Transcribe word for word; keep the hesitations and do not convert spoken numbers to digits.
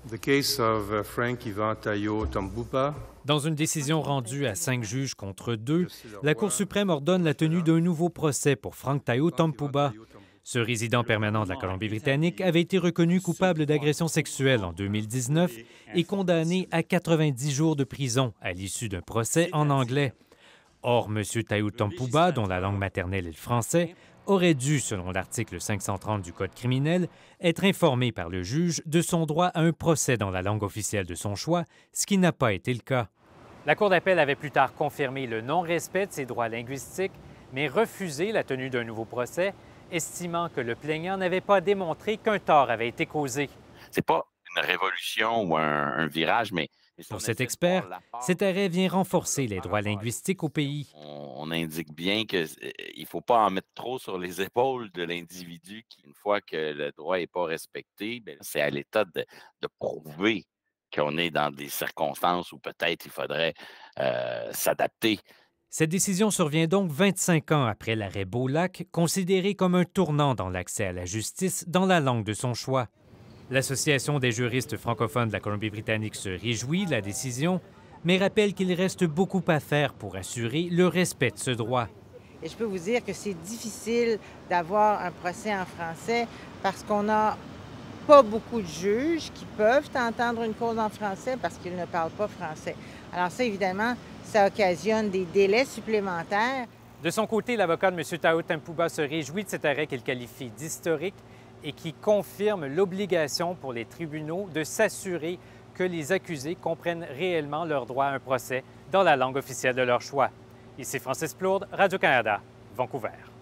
The case of uh, Frank Ivan Tayo Tambuba. Dans une décision rendue à cinq juges contre deux, la Cour suprême ordonne la tenue d'un nouveau procès pour Frank Tayo Tambuba. Ce résident permanent de la Colombie-Britannique avait été reconnu coupable d'agression sexuelle en deux mille dix-neuf et condamné à quatre-vingt-dix jours de prison à l'issue d'un procès en anglais. Or, M. Tayo Tambuba, dont la langue maternelle est le français, aurait dû, selon l'article cinq cent trente du Code criminel, être informé par le juge de son droit à un procès dans la langue officielle de son choix, ce qui n'a pas été le cas. La Cour d'appel avait plus tard confirmé le non-respect de ses droits linguistiques, mais refusé la tenue d'un nouveau procès, estimant que le plaignant n'avait pas démontré qu'un tort avait été causé. C'est pas une révolution ou un, un virage, mais... Pour cet expert, cet arrêt vient renforcer les droits linguistiques au pays. On, on indique bien qu'il ne faut pas en mettre trop sur les épaules de l'individu qui, une fois que le droit n'est pas respecté, c'est à l'État de, de prouver qu'on est dans des circonstances où peut-être il faudrait euh, s'adapter. Cette décision survient donc vingt-cinq ans après l'arrêt Beaulac, considéré comme un tournant dans l'accès à la justice dans la langue de son choix. L'Association des juristes francophones de la Colombie-Britannique se réjouit de la décision, mais rappelle qu'il reste beaucoup à faire pour assurer le respect de ce droit. Et je peux vous dire que c'est difficile d'avoir un procès en français parce qu'on n'a pas beaucoup de juges qui peuvent entendre une cause en français parce qu'ils ne parlent pas français. Alors ça, évidemment, ça occasionne des délais supplémentaires. De son côté, l'avocat de M. Tayo Tambuba se réjouit de cet arrêt qu'il qualifie d'historique et qui confirme l'obligation pour les tribunaux de s'assurer que les accusés comprennent réellement leur droit à un procès dans la langue officielle de leur choix. Ici Francis Plourde, Radio-Canada, Vancouver.